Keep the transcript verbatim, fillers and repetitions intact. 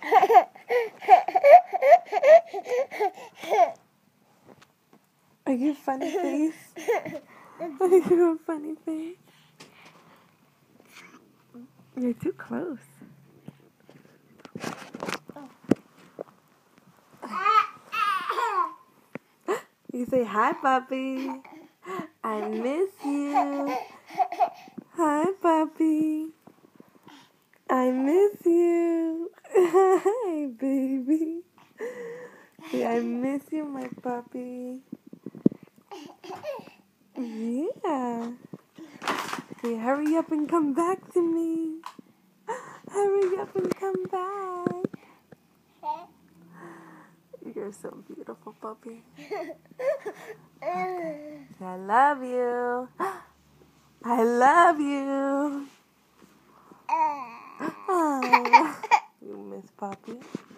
Are you a funny face? Are you a funny face? You're too close. You say, hi, Papi. I miss you. Hi, Papi. I miss you. Hi, baby. Say, I miss you, my puppy. Yeah. Say, hurry up and come back to me. Hurry up and come back. You're so beautiful, puppy. Okay. I love you. I love you. Oh, you miss Papi.